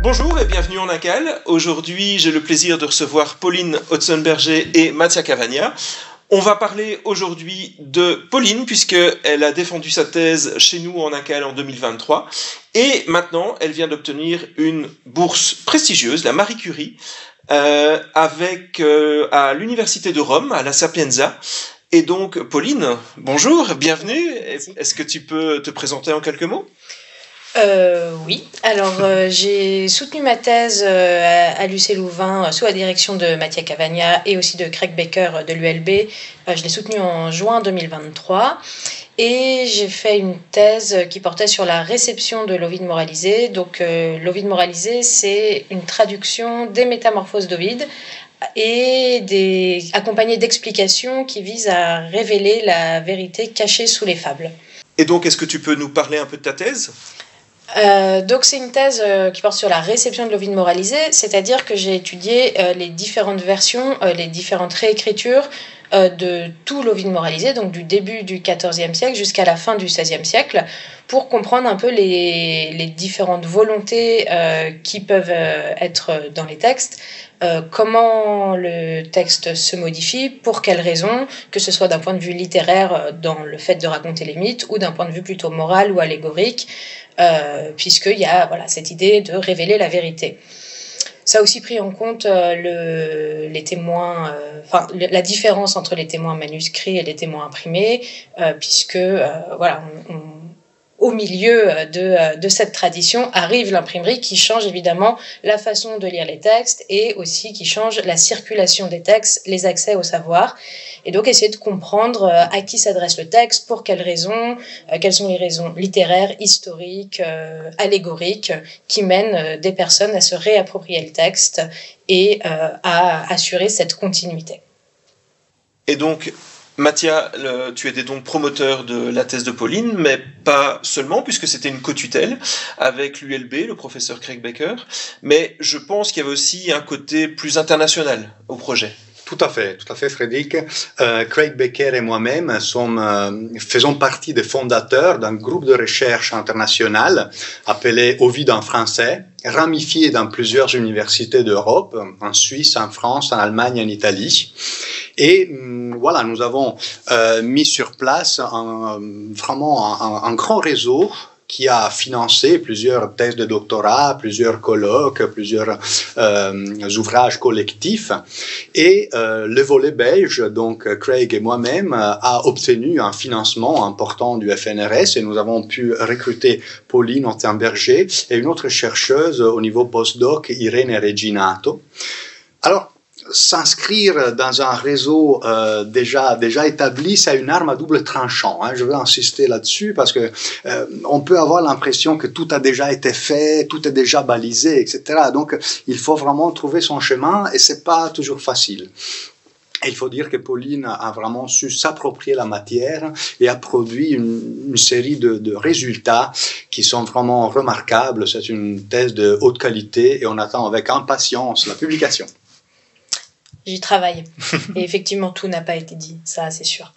Bonjour et bienvenue en Incal. Aujourd'hui, j'ai le plaisir de recevoir Pauline Hotzenberger et Mattia Cavagna. On va parler aujourd'hui de Pauline, puisqu'elle a défendu sa thèse chez nous en Incal en 2023. Et maintenant, elle vient d'obtenir une bourse prestigieuse, la Marie Curie, à l'Université de Rome, à la Sapienza. Et donc, Pauline, bonjour, bienvenue. Merci. Est-ce que tu peux te présenter en quelques mots ? Oui, alors j'ai soutenu ma thèse à l'UC Louvain sous la direction de Mattia Cavagna et aussi de Craig Baker de l'ULB. Je l'ai soutenue en juin 2023 et j'ai fait une thèse qui portait sur la réception de l'Ovide moralisé. Donc l'Ovide moralisé, c'est une traduction des métamorphoses d'Ovide et accompagnée d'explications qui visent à révéler la vérité cachée sous les fables. Et donc, est-ce que tu peux nous parler un peu de ta thèse ? Donc c'est une thèse qui porte sur la réception de l'Ovide moralisé, c'est-à-dire que j'ai étudié les différentes versions, les différentes réécritures de tout l'Ovide moralisé, donc du début du XIVe siècle jusqu'à la fin du XVIe siècle, pour comprendre un peu les différentes volontés qui peuvent être dans les textes, comment le texte se modifie, pour quelles raisons, que ce soit d'un point de vue littéraire dans le fait de raconter les mythes, ou d'un point de vue plutôt moral ou allégorique, puisqu'il y a cette idée de révéler la vérité. Ça a aussi pris en compte les témoins, la différence entre les témoins manuscrits et les témoins imprimés, puisque au milieu de cette tradition arrive l'imprimerie qui change évidemment la façon de lire les textes et aussi qui change la circulation des textes, les accès au savoir. Et donc essayer de comprendre à qui s'adresse le texte, pour quelles raisons, quelles sont les raisons littéraires, historiques, allégoriques qui mènent des personnes à se réapproprier le texte et à assurer cette continuité. Et donc, Mattia, tu étais donc promoteur de la thèse de Pauline, mais pas seulement, puisque c'était une co-tutelle avec l'ULB, le professeur Craig Baker, mais je pense qu'il y avait aussi un côté plus international au projet. Tout à fait, Frédéric. Craig Baker et moi-même faisons partie des fondateurs d'un groupe de recherche international appelé Ovide en français, ramifié dans plusieurs universités d'Europe, en Suisse, en France, en Allemagne, en Italie. Et voilà, nous avons mis sur place vraiment un grand réseau qui a financé plusieurs thèses de doctorat, plusieurs colloques, plusieurs ouvrages collectifs. Et le volet belge, donc Craig et moi-même, a obtenu un financement important du FNRS et nous avons pu recruter Pauline Hotzenberger et une autre chercheuse au niveau postdoc, Irene Reginato. Alors, s'inscrire dans un réseau déjà établi, c'est une arme à double tranchant. Je veux insister là-dessus parce que on peut avoir l'impression que tout a déjà été fait, tout est déjà balisé, etc. Donc, il faut vraiment trouver son chemin et c'est pas toujours facile. Et il faut dire que Pauline a vraiment su s'approprier la matière et a produit une série de résultats qui sont vraiment remarquables. C'est une thèse de haute qualité et on attend avec impatience la publication. J'y travaille. Et effectivement, tout n'a pas été dit, ça c'est sûr.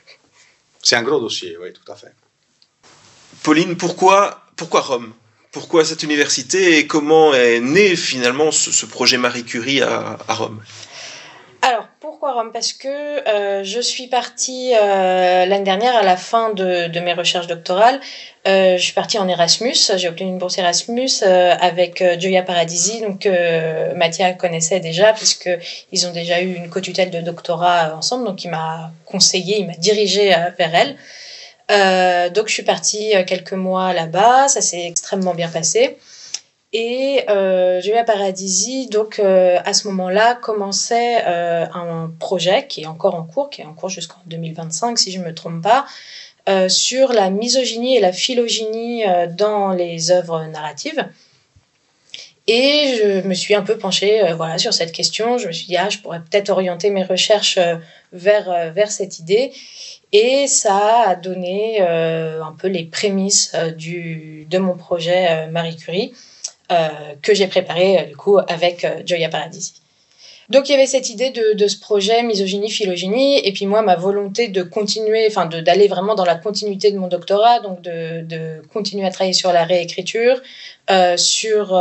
C'est un gros dossier, oui, tout à fait. Pauline, pourquoi Rome ? Pourquoi cette université et comment est né finalement ce projet Marie Curie à Rome ? Alors, pourquoi Rome ? Parce que je suis partie l'année dernière à la fin de mes recherches doctorales. Je suis partie en Erasmus, j'ai obtenu une bourse Erasmus avec Gioia Paradisi, donc Mattia connaissait déjà puisqu'ils ont déjà eu une co-tutelle de doctorat ensemble, donc il m'a conseillé, il m'a dirigé vers elle. Donc je suis partie quelques mois là-bas, ça s'est extrêmement bien passé. Et Gioia Paradisi, donc à ce moment-là, commençait un projet qui est encore en cours jusqu'en 2025 si je ne me trompe pas, sur la misogynie et la philogynie dans les œuvres narratives. Et je me suis un peu penchée sur cette question. Je me suis dit, je pourrais peut-être orienter mes recherches vers cette idée. Et ça a donné un peu les prémices de mon projet Marie Curie, que j'ai préparé du coup avec Gioia Paradisi. Donc il y avait cette idée de ce projet misogynie, phylogénie, et puis moi ma volonté de continuer, enfin d'aller vraiment dans la continuité de mon doctorat, donc de continuer à travailler sur la réécriture, sur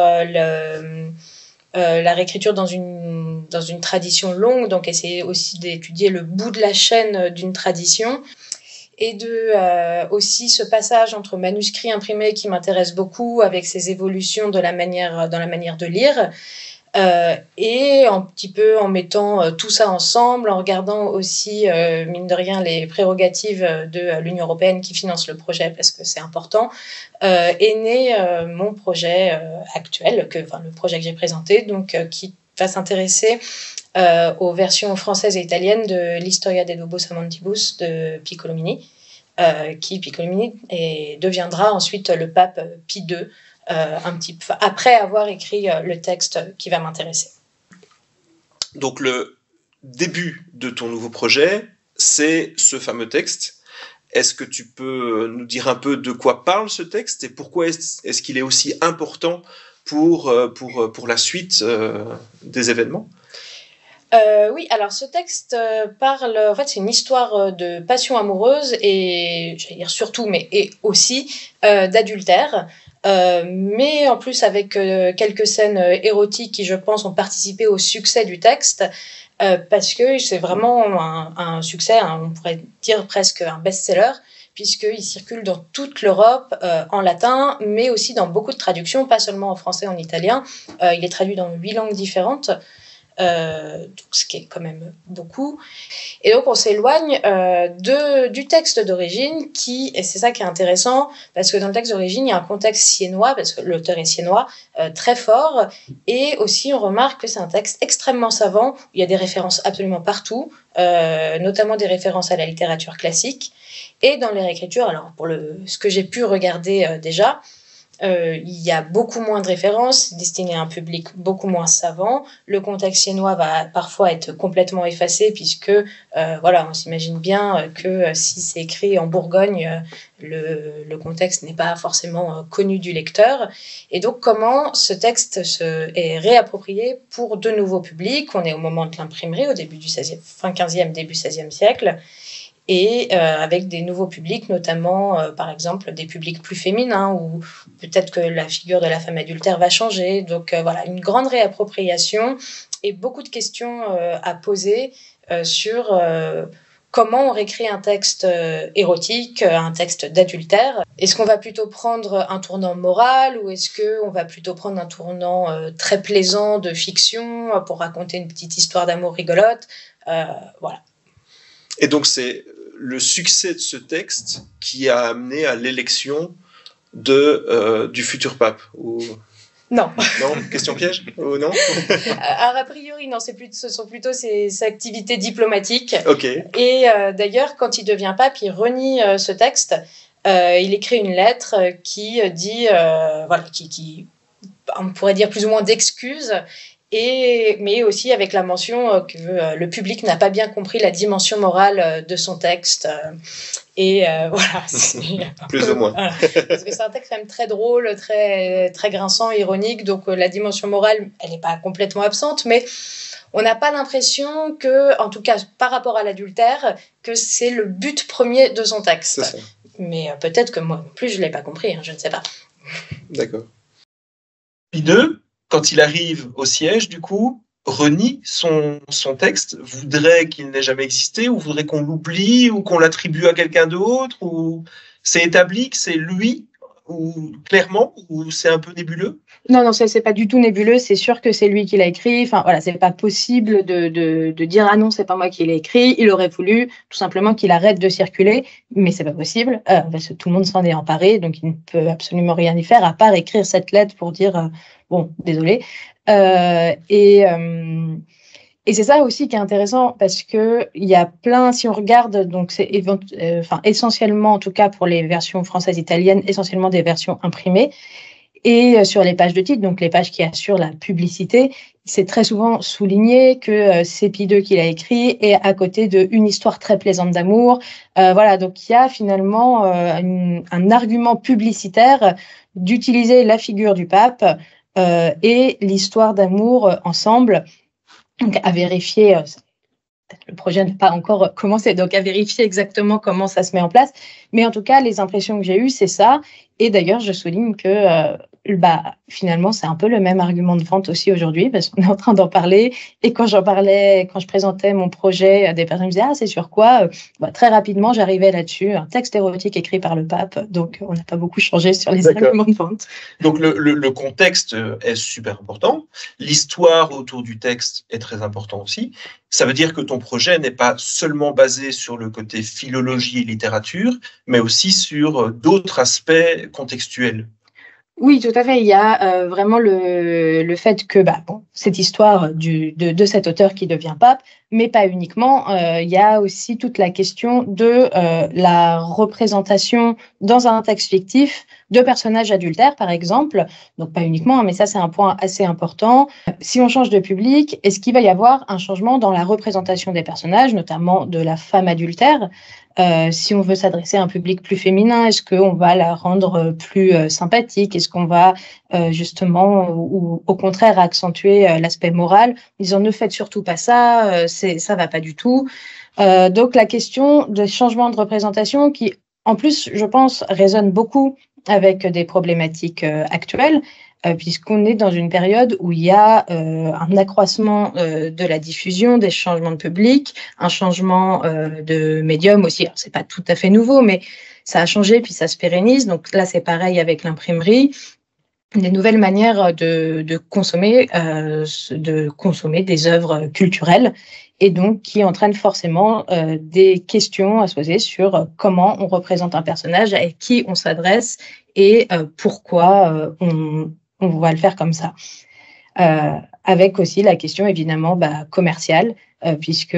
la réécriture dans une tradition longue, donc essayer aussi d'étudier le bout de la chaîne d'une tradition. Et aussi ce passage entre manuscrits imprimés qui m'intéresse beaucoup, avec ces évolutions dans la manière de lire. Et un petit peu en mettant tout ça ensemble, en regardant aussi, mine de rien, les prérogatives de l'Union européenne qui finance le projet, parce que c'est important, est né mon projet actuel, le projet que j'ai présenté, donc qui va s'intéresser aux versions françaises et italiennes de l'Historia de Lobos Amantibus de Piccolomini, qui Piccolomini deviendra ensuite le pape Pie II, un petit peu après avoir écrit le texte qui va m'intéresser. Donc le début de ton nouveau projet, c'est ce fameux texte. Est-ce que tu peux nous dire un peu de quoi parle ce texte et pourquoi est-ce qu'il est aussi important pour la suite des événements ? Oui, alors ce texte parle, en fait, c'est une histoire de passion amoureuse et, j'allais dire surtout, et aussi d'adultère. Mais en plus avec quelques scènes érotiques qui, je pense, ont participé au succès du texte, parce que c'est vraiment un succès, on pourrait dire presque un best-seller, puisqu'il circule dans toute l'Europe en latin, mais aussi dans beaucoup de traductions, pas seulement en français, en italien. Il est traduit dans 8 langues différentes. Donc, ce qui est quand même beaucoup. Et donc on s'éloigne du texte d'origine et c'est ça qui est intéressant, parce que dans le texte d'origine il y a un contexte siennois, parce que l'auteur est siennois, très fort, et aussi on remarque que c'est un texte extrêmement savant, où il y a des références absolument partout, notamment des références à la littérature classique, et dans les réécritures, alors pour ce que j'ai pu regarder déjà, il y a beaucoup moins de références destinées à un public beaucoup moins savant. Le contexte siennois va parfois être complètement effacé, puisque on s'imagine bien que si c'est écrit en Bourgogne, le contexte n'est pas forcément connu du lecteur. Et donc comment ce texte est réapproprié pour de nouveaux publics. On est au moment de l'imprimerie, au début du fin 15e, début 16e siècle. Et avec des nouveaux publics, notamment, par exemple, des publics plus féminins, ou peut-être que la figure de la femme adultère va changer. Donc une grande réappropriation et beaucoup de questions à poser sur comment on réécrit un texte érotique, un texte d'adultère. Est-ce qu'on va plutôt prendre un tournant moral, ou est-ce qu'on va plutôt prendre un tournant très plaisant de fiction pour raconter une petite histoire d'amour rigolote, voilà. Et donc c'est le succès de ce texte qui a amené à l'élection du futur pape, ou... Non. Non, question piège, ou non? A priori, non, ce sont plutôt ses activités diplomatiques. Ok. Et d'ailleurs, quand il devient pape, il renie ce texte. Il écrit une lettre qui dit, qui on pourrait dire plus ou moins d'excuses, mais aussi avec la mention que le public n'a pas bien compris la dimension morale de son texte. Voilà. Plus ou moins. Voilà. Parce que c'est un texte quand même très drôle, très, très grinçant, ironique, donc la dimension morale, elle n'est pas complètement absente, mais on n'a pas l'impression que, en tout cas par rapport à l'adultère, que c'est le but premier de son texte. C'est ça. Mais peut-être que moi non plus, je ne l'ai pas compris, je ne sais pas. D'accord. Pie II, quand il arrive au siège, du coup, renie son texte, voudrait qu'il n'ait jamais existé, ou voudrait qu'on l'oublie, ou qu'on l'attribue à quelqu'un d'autre, ou c'est établi que c'est lui, ou clairement, ou c'est un peu nébuleux? Non, c'est pas du tout nébuleux, c'est sûr que c'est lui qui l'a écrit. Enfin, voilà, c'est pas possible de dire « Ah non, c'est pas moi qui l'ai écrit ». Il aurait voulu tout simplement qu'il arrête de circuler, mais c'est pas possible, parce que tout le monde s'en est emparé, donc il ne peut absolument rien y faire, à part écrire cette lettre pour dire bon, désolé. Et c'est ça aussi qui est intéressant, parce que il y a plein, si on regarde, donc c'est essentiellement, en tout cas pour les versions françaises italiennes, essentiellement des versions imprimées. Et sur les pages de titre, donc les pages qui assurent la publicité, c'est très souvent souligné que c'est Pie II qui l'a écrit, et à côté d'une histoire très plaisante d'amour. Voilà, donc il y a finalement un argument publicitaire d'utiliser la figure du pape et l'histoire d'amour ensemble. Donc, à vérifier, le projet n'a pas encore commencé, donc à vérifier exactement comment ça se met en place. Mais en tout cas, les impressions que j'ai eues, c'est ça. Et d'ailleurs, je souligne que finalement, c'est un peu le même argument de vente aussi aujourd'hui, parce qu'on est en train d'en parler. Et quand je présentais mon projet à des personnes qui me disaient « Ah, c'est sur quoi ?» Très rapidement, j'arrivais là-dessus, un texte érotique écrit par le pape. Donc, on n'a pas beaucoup changé sur les arguments de vente. Donc, le contexte est super important. L'histoire autour du texte est très important aussi. Ça veut dire que ton projet n'est pas seulement basé sur le côté philologie et littérature, mais aussi sur d'autres aspects contextuels. Oui, tout à fait. Il y a vraiment le fait que cette histoire de cet auteur qui devient pape, mais pas uniquement. Il y a aussi toute la question de la représentation dans un texte fictif de personnages adultères, par exemple. Donc pas uniquement, mais ça c'est un point assez important. Si on change de public, est-ce qu'il va y avoir un changement dans la représentation des personnages, notamment de la femme adultère ? Si on veut s'adresser à un public plus féminin, est-ce qu'on va la rendre plus sympathique? Est-ce qu'on va justement, ou au contraire, accentuer l'aspect moral, en disant ne faites surtout pas ça, ça va pas du tout. Donc la question de changement de représentation qui, en plus, je pense, résonne beaucoup avec des problématiques actuelles, puisqu'on est dans une période où il y a un accroissement de la diffusion, des changements de public, un changement de médium aussi. Alors, c'est pas tout à fait nouveau, mais ça a changé puis ça se pérennise. Donc là, c'est pareil avec l'imprimerie. Des nouvelles manières de consommer des œuvres culturelles et donc qui entraînent forcément des questions à se poser sur comment on représente un personnage, à qui on s'adresse et pourquoi on va le faire comme ça. Avec aussi la question évidemment commerciale, puisque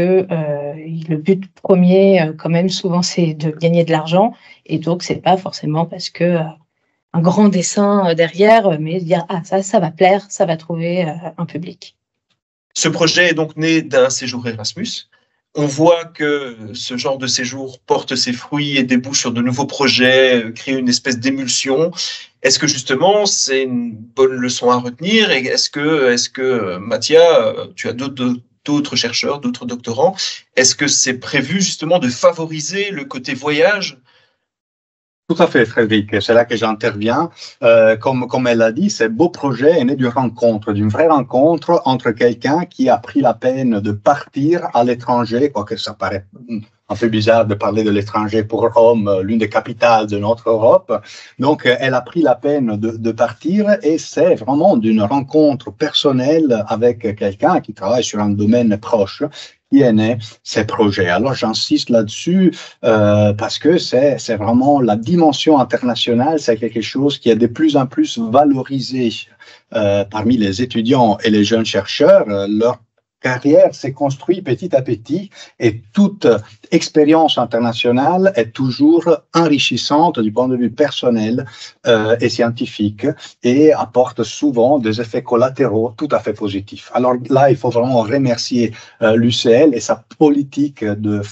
le but premier quand même souvent c'est de gagner de l'argent et donc c'est pas forcément parce que un grand dessin derrière, mais dire ça va plaire, ça va trouver un public. Ce projet est donc né d'un séjour Erasmus. On voit que ce genre de séjour porte ses fruits et débouche sur de nouveaux projets, crée une espèce d'émulsion. Est-ce que justement c'est une bonne leçon à retenir? Et est-ce que Mathia, tu as d'autres chercheurs, d'autres doctorants, est-ce que c'est prévu justement de favoriser le côté voyage? Tout à fait, Frédéric. C'est là que j'interviens. Comme elle l'a dit, ce beau projet est né d'une rencontre, d'une vraie rencontre entre quelqu'un qui a pris la peine de partir à l'étranger, quoique ça paraît un peu bizarre de parler de l'étranger pour Rome, l'une des capitales de notre Europe. Donc, elle a pris la peine de partir et c'est vraiment d'une rencontre personnelle avec quelqu'un qui travaille sur un domaine proche qui est né ces projets. Alors j'insiste là-dessus parce que c'est vraiment la dimension internationale, c'est quelque chose qui est de plus en plus valorisé parmi les étudiants et les jeunes chercheurs. Leur carrière s'est construite petit à petit et toute expérience internationale est toujours enrichissante du point de vue personnel et scientifique et apporte souvent des effets collatéraux tout à fait positifs. Alors là, il faut vraiment remercier l'UCL et sa politique de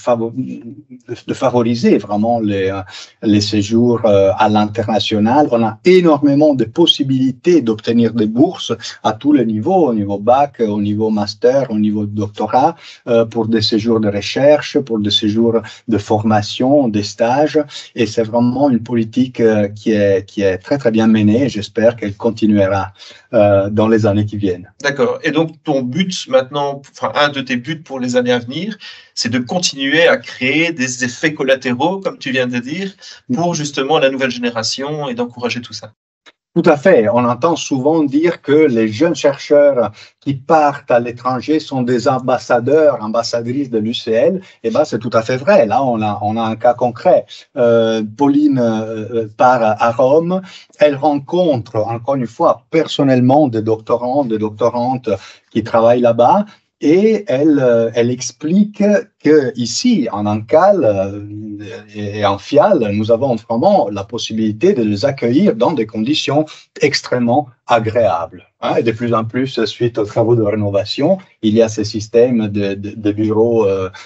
favoriser vraiment les séjours à l'international. On a énormément de possibilités d'obtenir des bourses à tous les niveaux, au niveau bac, au niveau master, au niveau de doctorat, pour des séjours de recherche, pour des séjours de formation, des stages. Et c'est vraiment une politique qui est très, très bien menée. J'espère qu'elle continuera dans les années qui viennent. D'accord. Et donc, ton but maintenant, enfin, un de tes buts pour les années à venir, c'est de continuer à créer des effets collatéraux, comme tu viens de dire, pour justement la nouvelle génération et d'encourager tout ça. Tout à fait. On entend souvent dire que les jeunes chercheurs qui partent à l'étranger sont des ambassadeurs, ambassadrices de l'UCL. Eh ben, c'est tout à fait vrai. Là, on a un cas concret. Pauline part à Rome. Elle rencontre, encore une fois, personnellement des doctorants, des doctorantes qui travaillent là-bas. Et elle explique que ici, en Ancal et en FIAL, nous avons vraiment la possibilité de les accueillir dans des conditions extrêmement agréables. Et de plus en plus, suite aux travaux de rénovation, il y a ces systèmes de bureaux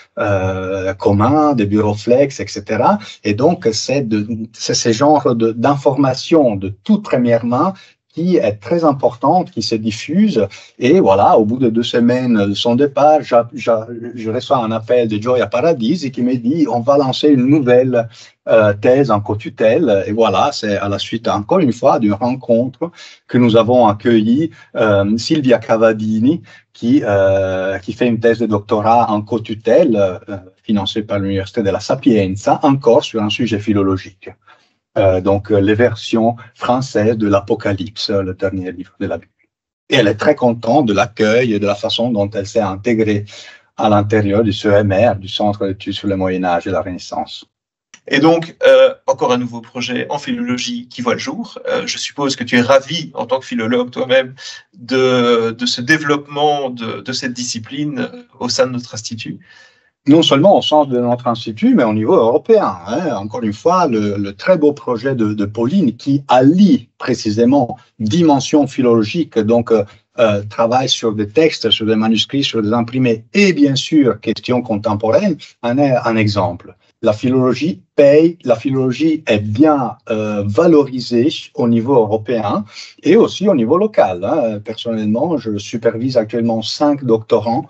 communs, des bureaux flex, etc. Et donc, c'est ce genre d'informations de toute première main qui est très importante, qui se diffuse. Et voilà, au bout de 2 semaines de son départ, je reçois un appel de Gioia Paradisi qui me dit on va lancer une nouvelle thèse en co-tutelle. Et voilà, c'est à la suite, encore une fois, d'une rencontre que nous avons accueilli Silvia Cavadini, qui fait une thèse de doctorat en co-tutelle financée par l'Université de la Sapienza, encore sur un sujet philologique. Donc, les versions françaises de l'Apocalypse, le dernier livre de la Bible. Et elle est très contente de l'accueil et de la façon dont elle s'est intégrée à l'intérieur du CEMR, du Centre d'études sur le Moyen-Âge et la Renaissance. Et donc, encore un nouveau projet en philologie qui voit le jour. Je suppose que tu es ravi, en tant que philologue toi-même, de ce développement de cette discipline au sein de notre institut. Non seulement au sein de notre institut, mais au niveau européen. Encore une fois, le très beau projet de Pauline qui allie précisément dimension philologique, donc travail sur des textes, sur des manuscrits, sur des imprimés, et bien sûr, questions contemporaines, en est un exemple. La philologie paye, la philologie est bien valorisée au niveau européen et aussi au niveau local. Personnellement, je supervise actuellement 5 doctorats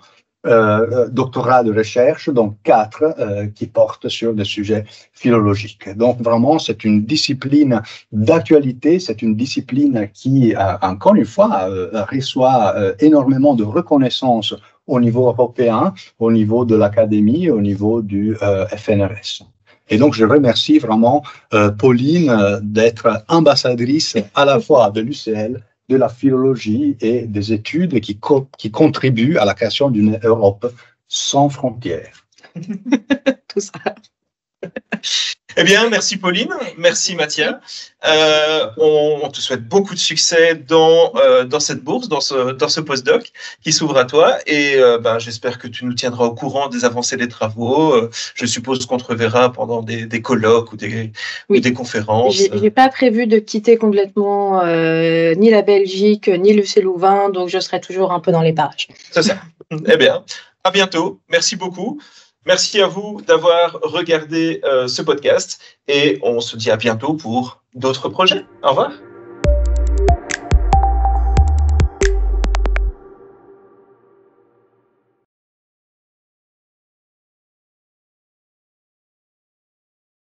de recherche, donc 4 qui portent sur des sujets philologiques. Donc vraiment, c'est une discipline d'actualité, c'est une discipline qui, encore une fois, reçoit énormément de reconnaissance au niveau européen, au niveau de l'académie, au niveau du FNRS. Et donc, je remercie vraiment Pauline d'être ambassadrice à la fois de l'UCL, de la philologie et des études qui contribuent à la création d'une Europe sans frontières. Tout ça. Eh bien, merci Pauline, merci Mathia. On te souhaite beaucoup de succès dans cette bourse, dans ce postdoc qui s'ouvre à toi. Et j'espère que tu nous tiendras au courant des avancées des travaux. Je suppose qu'on te reverra pendant des colloques ou des conférences. J'ai pas prévu de quitter complètement ni la Belgique, ni l'UC Louvain, donc je serai toujours un peu dans les parages. C'est ça. Eh bien, à bientôt. Merci beaucoup. Merci à vous d'avoir regardé ce podcast et on se dit à bientôt pour d'autres projets. Au revoir.